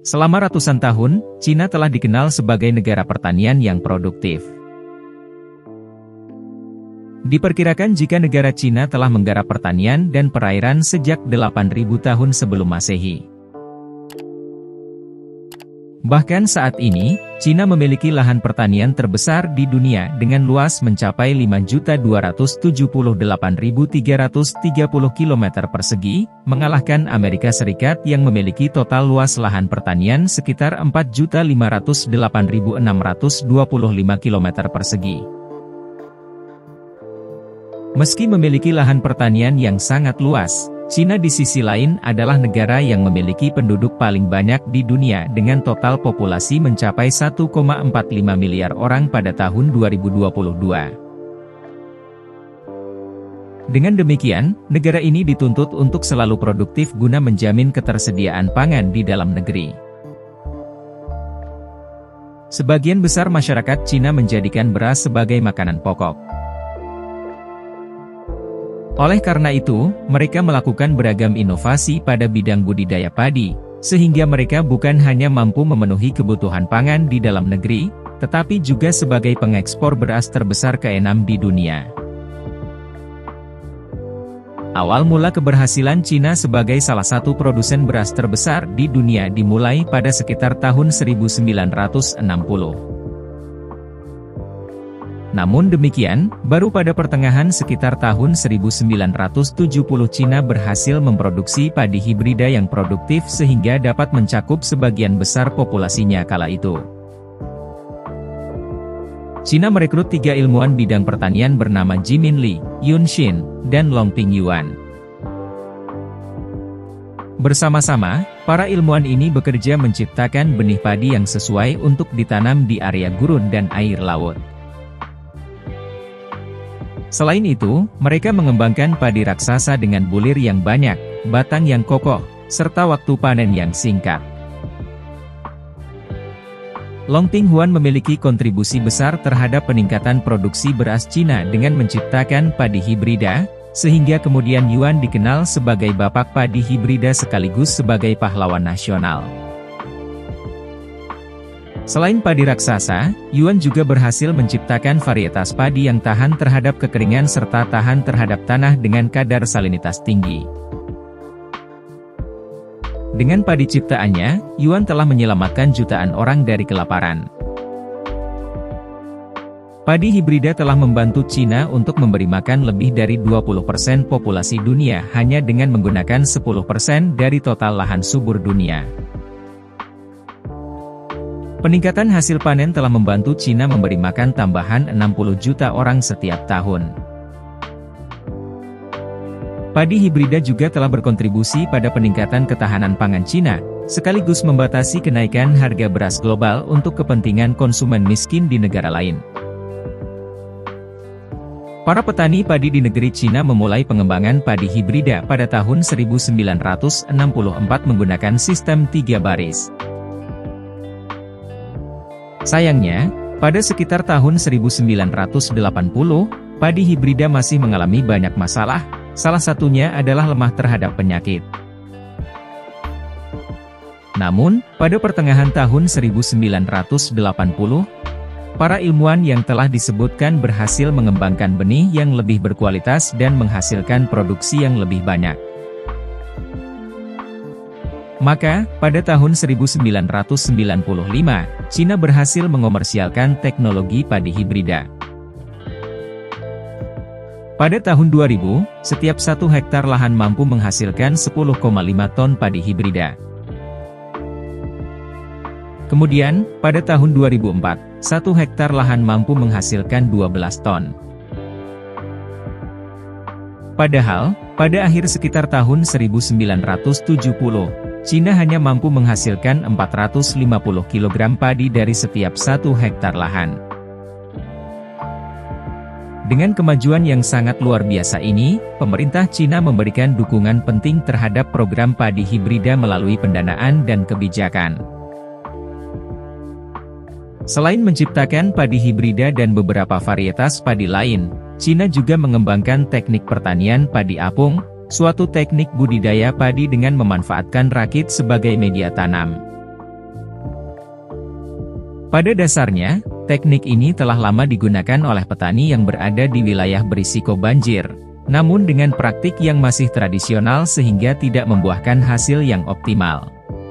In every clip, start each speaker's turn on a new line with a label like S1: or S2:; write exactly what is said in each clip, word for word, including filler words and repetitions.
S1: Selama ratusan tahun, Cina telah dikenal sebagai negara pertanian yang produktif. Diperkirakan jika negara Cina telah menggarap pertanian dan perairan sejak delapan ribu tahun sebelum Masehi. Bahkan saat ini, Cina memiliki lahan pertanian terbesar di dunia dengan luas mencapai lima juta dua ratus tujuh puluh delapan ribu tiga ratus tiga puluh kilometer persegi, mengalahkan Amerika Serikat yang memiliki total luas lahan pertanian sekitar empat juta lima ratus delapan ribu enam ratus dua puluh lima kilometer persegi. Meski memiliki lahan pertanian yang sangat luas, Cina di sisi lain adalah negara yang memiliki penduduk paling banyak di dunia dengan total populasi mencapai satu koma empat lima miliar orang pada tahun dua ribu dua puluh dua. Dengan demikian, negara ini dituntut untuk selalu produktif guna menjamin ketersediaan pangan di dalam negeri. Sebagian besar masyarakat Cina menjadikan beras sebagai makanan pokok. Oleh karena itu, mereka melakukan beragam inovasi pada bidang budidaya padi, sehingga mereka bukan hanya mampu memenuhi kebutuhan pangan di dalam negeri, tetapi juga sebagai pengekspor beras terbesar keenam di dunia. Awal mula keberhasilan Cina sebagai salah satu produsen beras terbesar di dunia dimulai pada sekitar tahun seribu sembilan ratus enam puluh. Namun demikian, baru pada pertengahan sekitar tahun seribu sembilan ratus tujuh puluh Cina berhasil memproduksi padi hibrida yang produktif sehingga dapat mencakup sebagian besar populasinya kala itu. Cina merekrut tiga ilmuwan bidang pertanian bernama Jimin Li, Yun Xin, dan Longping Yuan. Bersama-sama, para ilmuwan ini bekerja menciptakan benih padi yang sesuai untuk ditanam di area gurun dan air laut. Selain itu, mereka mengembangkan padi raksasa dengan bulir yang banyak, batang yang kokoh, serta waktu panen yang singkat. Longping Yuan memiliki kontribusi besar terhadap peningkatan produksi beras Cina dengan menciptakan padi hibrida, sehingga kemudian Yuan dikenal sebagai bapak padi hibrida sekaligus sebagai pahlawan nasional. Selain padi raksasa, Yuan juga berhasil menciptakan varietas padi yang tahan terhadap kekeringan serta tahan terhadap tanah dengan kadar salinitas tinggi. Dengan padi ciptaannya, Yuan telah menyelamatkan jutaan orang dari kelaparan. Padi hibrida telah membantu Cina untuk memberi makan lebih dari dua puluh persen populasi dunia hanya dengan menggunakan sepuluh persen dari total lahan subur dunia. Peningkatan hasil panen telah membantu Cina memberi makan tambahan enam puluh juta orang setiap tahun. Padi hibrida juga telah berkontribusi pada peningkatan ketahanan pangan Cina, sekaligus membatasi kenaikan harga beras global untuk kepentingan konsumen miskin di negara lain. Para petani padi di negeri Cina memulai pengembangan padi hibrida pada tahun seribu sembilan ratus enam puluh empat menggunakan sistem tiga baris. Sayangnya, pada sekitar tahun seribu sembilan ratus delapan puluh, padi hibrida masih mengalami banyak masalah, salah satunya adalah lemah terhadap penyakit. Namun, pada pertengahan tahun seribu sembilan ratus delapan puluh, para ilmuwan yang telah disebutkan berhasil mengembangkan benih yang lebih berkualitas dan menghasilkan produksi yang lebih banyak. Maka, pada tahun seribu sembilan ratus sembilan puluh lima, Cina berhasil mengomersialkan teknologi padi hibrida. Pada tahun dua ribu, setiap satu hektar lahan mampu menghasilkan sepuluh koma lima ton padi hibrida. Kemudian, pada tahun dua ribu empat, satu hektar lahan mampu menghasilkan dua belas ton. Padahal, pada akhir sekitar tahun seribu sembilan ratus tujuh puluh, Cina hanya mampu menghasilkan empat ratus lima puluh kilogram padi dari setiap satu hektar lahan. Dengan kemajuan yang sangat luar biasa ini, pemerintah Cina memberikan dukungan penting terhadap program padi hibrida melalui pendanaan dan kebijakan. Selain menciptakan padi hibrida dan beberapa varietas padi lain, Cina juga mengembangkan teknik pertanian padi apung, suatu teknik budidaya padi dengan memanfaatkan rakit sebagai media tanam. Pada dasarnya, teknik ini telah lama digunakan oleh petani yang berada di wilayah berisiko banjir, namun dengan praktik yang masih tradisional sehingga tidak membuahkan hasil yang optimal.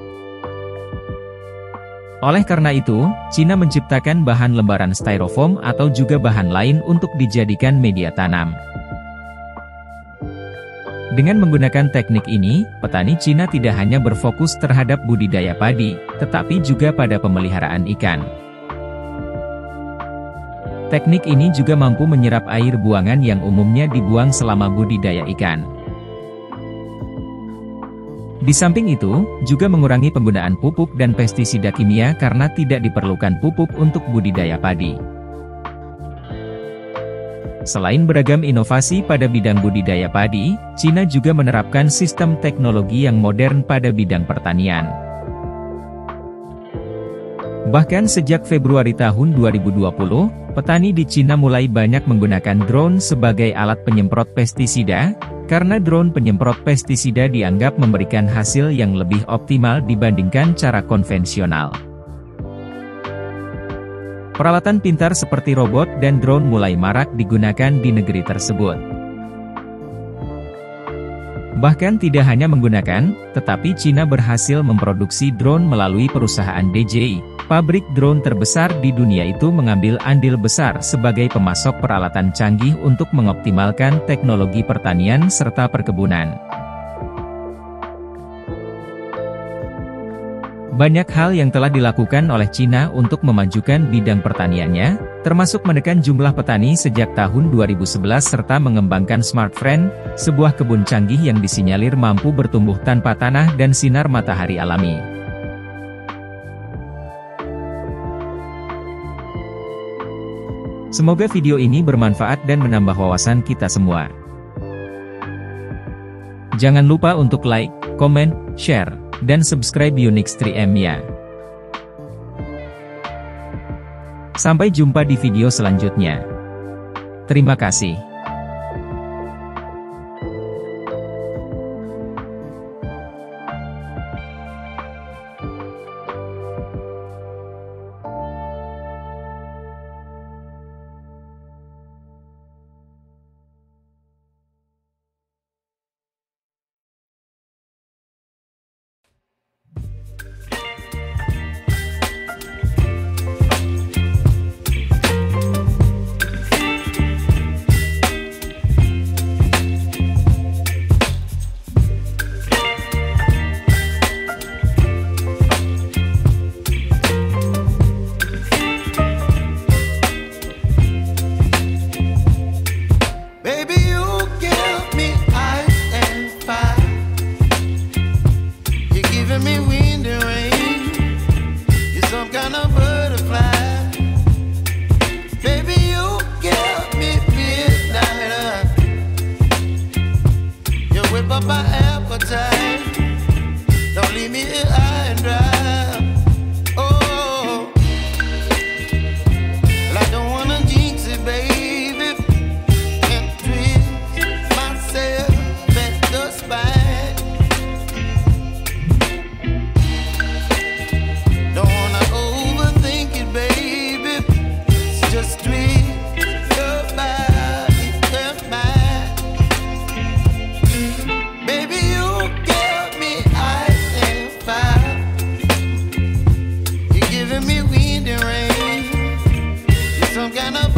S1: Oleh karena itu, Cina menciptakan bahan lembaran styrofoam atau juga bahan lain untuk dijadikan media tanam. Dengan menggunakan teknik ini, petani Cina tidak hanya berfokus terhadap budidaya padi, tetapi juga pada pemeliharaan ikan. Teknik ini juga mampu menyerap air buangan yang umumnya dibuang selama budidaya ikan. Di samping itu, juga mengurangi penggunaan pupuk dan pestisida kimia karena tidak diperlukan pupuk untuk budidaya padi. Selain beragam inovasi pada bidang budidaya padi, Cina juga menerapkan sistem teknologi yang modern pada bidang pertanian. Bahkan sejak Februari tahun dua ribu dua puluh, petani di Cina mulai banyak menggunakan drone sebagai alat penyemprot pestisida, karena drone penyemprot pestisida dianggap memberikan hasil yang lebih optimal dibandingkan cara konvensional. Peralatan pintar seperti robot dan drone mulai marak digunakan di negeri tersebut. Bahkan tidak hanya menggunakan, tetapi Cina berhasil memproduksi drone melalui perusahaan D J I. Pabrik drone terbesar di dunia itu mengambil andil besar sebagai pemasok peralatan canggih untuk mengoptimalkan teknologi pertanian serta perkebunan. Banyak hal yang telah dilakukan oleh Cina untuk memajukan bidang pertaniannya, termasuk menekan jumlah petani sejak tahun dua ribu sebelas serta mengembangkan Smart Frame, sebuah kebun canggih yang disinyalir mampu bertumbuh tanpa tanah dan sinar matahari alami. Semoga video ini bermanfaat dan menambah wawasan kita semua. Jangan lupa untuk like, komen, share, dan subscribe Unix tiga M ya. Sampai jumpa di video selanjutnya. Terima kasih. Giving me wind and rain. You're some kind of